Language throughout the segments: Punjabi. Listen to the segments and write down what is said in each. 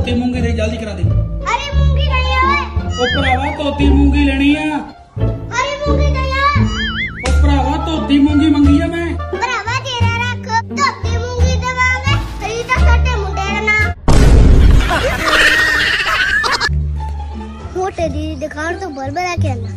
धोती मूंगी दे जल्दी करा दे। अरे मूंगी नहीं है ओ भरावा धोती मूंगी लेनी है। अरे मूंगी नहीं है ओ भरावा धोती मूंगी मंगी है मैं। भरावा तेरा रख धोती मूंगी देवांगे तेरी तो सटे मुंडे ना मोटे दी दुकान तो बरबरा के ना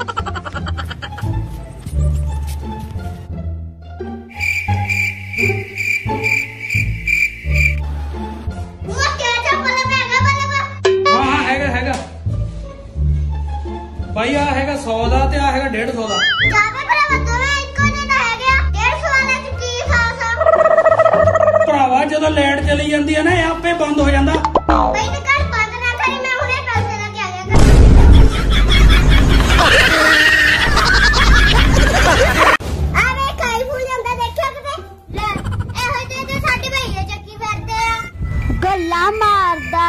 भाई आ हैगा 100 दा ते आ हैगा 150 दा। ज्यादा भरावा दोਵੇਂ ਇੱਕੋ ਜਿਹੇ ਦਾ ਹੈਗਾ 150 ਵਾਲੇ ਚ ਕੀ ਖਾਸ ਆ। ਭਰਾਵਾ ਜਦੋਂ ਲਾਈਟ ਚਲੀ ਜਾਂਦੀ ਹੈ ਨਾ ਇਹ ਆਪੇ ਬੰਦ ਹੋ ਜਾਂਦਾ। ਬਈ ਤੇ ਘਰ ਬੰਦ ਨਾ ਕਰੀ ਮੈਂ ਹੁਣੇ ਪੈਸੇ ਲੈ ਕੇ ਆ ਗਿਆ ਆਵੇ ਕਾਈ ਫੁੱਲ ਜਾਂਦਾ ਦੇਖਿਆ ਕਿਤੇ ਲੈ ਇਹੋ ਜਿਹੇ ਤੇ ਸਾਡੇ ਭਈਏ ਚੱਕੀ ਫਿਰਦੇ ਆ ਗੱਲਾਂ ਮਾਰਦਾ।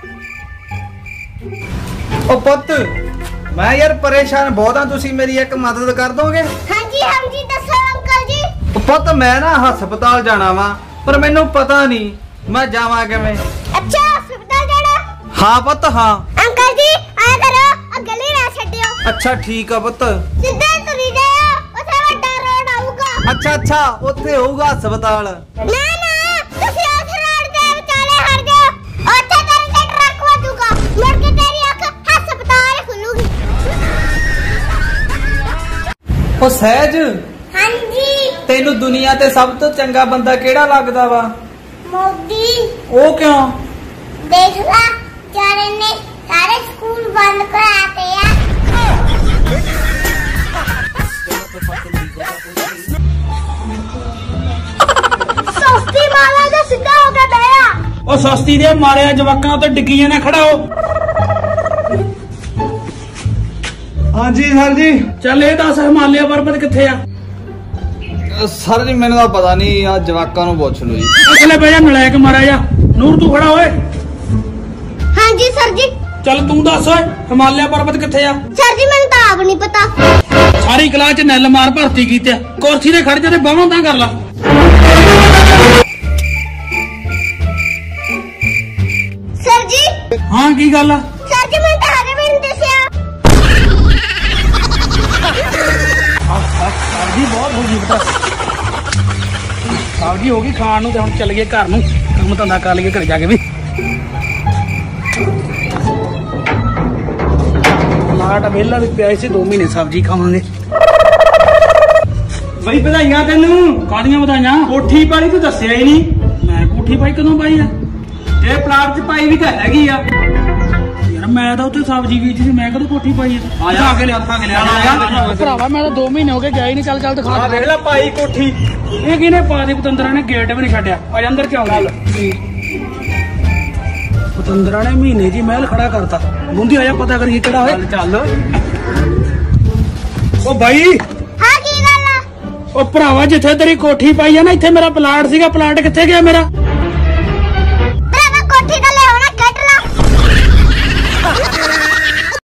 ओ पुत मैं यार परेशान बहुत हाँ, तुसी मेरी एक मदद कर दोगे? हाँ जी दसो अंकल जी। पुत मैं ना हस्पताल जाना वा पर मैनू पता नहीं मैं जावा किवें। अच्छा हस्पताल जाना? हाँ पुत हाँ। अंकल जी आया करो गली ना छड्डियो। अच्छा ठीक है पुत। सीधा तुरी जाओ उथे वड्डा रोड आऊगा। अच्छा उत्थे होऊगा हस्पताल। ना तुसी उस रोड दे विचाले हट जाओ उथे तेरे ते ट्रक वजूगा मुड़ के तेरी अख हस्पताल खुलूगी। ओ सहज हाँ जी तेनू दुनिया ते सब तो चंगा बंदा केड़ा लगदा वा? मोदी। ओ क्यों? देख ला चारे ने सारे स्कूल बंद कराते हैं। सस्ती माला का सीधा हो गया दया। ओ सस्ती दे मारे जवाकां ते डिग्गी जाने खड़ा हो। हाँ जी सर जी। ਚੱਲ ਇਹ ਦੱਸ ਹਿਮਾਲਿਆ ਪਰਬਤ ਕਿੱਥੇ ਆ? सर जी मैंने तो पता नहीं आ जवाकां नू पुछ लो जी। ਅਸਲੇ ਬਹਿ ਜਾ ਨਲਾਇਕ ਮਾਰਾ ਜਾ। ਨੂਰ ਤੂੰ ਖੜਾ ਓਏ। हाँ जी सर जी। ਚੱਲ ਤੂੰ ਦੱਸ ਓਏ ਹਿਮਾਲਿਆ ਪਰਬਤ ਕਿੱਥੇ ਆ? सर जी मैंने तो आप नहीं पता। ਸਾਰੀ ਕਲਾਸ ਚ ਨੈਲ ਮਾਰ ਭਰਤੀ ਕੀਤੀ ਆ। ਕੁਰਸੀ ਤੇ ਖੜ ਜਾ ਤੇ ਬਾਹਾਂ ਤਾਂ ਕਰ ਲਾ। सर जी ਹਾਂ ਕੀ ਗੱਲ ਆ? सर जी मैंने तो आगे भी नहीं दसिया। ਸਬਜ਼ੀ ਬਹੁਤ ਹੋ ਗਈ ਬਤਾ। ਸਬਜ਼ੀ ਹੋ ਗਈ ਖਾਣ ਨੂੰ ਤੇ ਹੁਣ ਚੱਲ ਗਏ ਘਰ ਨੂੰ ਕੰਮ ਧੰਦਾ ਕਰ ਲਈਏ ਘਰੇ ਜਾ ਕੇ ਵੀ। ਲਾਟ ਵੇਲਾ ਵੀ ਪਿਆ ਸੀ 2 ਮਹੀਨੇ ਸਬਜ਼ੀ ਖਾਵਾਂਗੇ। ਬਈ ਵਧਾਈਆਂ ਤੈਨੂੰ। ਕਾਹਦੀਆਂ ਵਧਾਈਆਂ? ਕੋਠੀ ਪਾਈ ਤੂੰ ਦੱਸਿਆ ਹੀ ਨਹੀਂ। ਮੈਂ ਕੋਠੀ ਪਾਈ ਕਦੋਂ ਪਾਈ ਆ? ਇਹ ਪਲਾਟ 'ਚ ਪਾਈ ਵੀ ਤਾਂ ਹੈਗੀ ਆ। ਯਾਰ ਮੈਂ ਤਾਂ ਉੱਥੇ ਸਬਜ਼ੀ ਬੀਜੀ ਸੀ ਮੈਂ ਕਦੋਂ ਕੋਠੀ ਪਾਈ ਆ? ਆ ਕੇ ਲਿਆ ਭਰਾਵਾ ਮੈਂ ਤਾਂ 2 ਮਹੀਨੇ ਹੋ ਗਏ ਗਿਆ ਹੀ ਨਹੀਂ। ਚੱਲ ਦਿਖਾ। ਆ ਦੇਖ ਲੈ ਪਾਈ ਕੋਠੀ। ਇਹ ਕਿਹਨੇ ਪਾ ਦੀ ਪਤੰਦਰਾਂ ਨੇ ਗੇਟ ਵੀ ਨਹੀਂ ਛੱਡਿਆ। ਆ ਅੰਦਰ ਕਿਉਂ ਗੱਲ? ਪਤੰਦਰਾਂ ਨੇ ਮਹੀਨੇ ਦੀ ਮਹਿਲ ਖੜਾ ਕਰਤਾ। ਮੁੰਦੀ ਆਇਆ ਪਤਾ ਕਰੀਏ ਕਿਹੜਾ ਹੋਏ। ਚੱਲ ਓ ਬਾਈ हाँ की गल आ? ਓ ਭਰਾਵਾ ਜਿੱਥੇ ਤੇਰੀ ਕੋਠੀ ਪਾਈ ਆ ਨਾ ਇੱਥੇ ਮੇਰਾ ਪਲਾਟ ਸੀਗਾ। ਪਲਾਟ ਕਿੱਥੇ ਗਿਆ ਮੇਰਾ?